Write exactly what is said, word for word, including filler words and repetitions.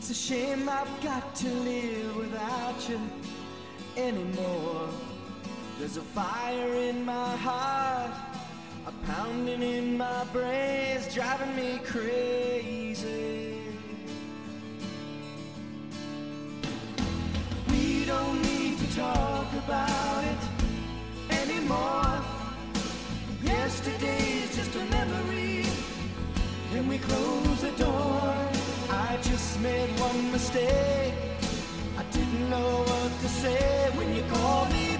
It's a shame I've got to live without you anymore. There's a fire in my heart, a pounding in my brains, driving me crazy. We don't need to talk about it anymore. Yesterday's just a memory. Can we close the door? I just made one mistake. I didn't know what to say when you called me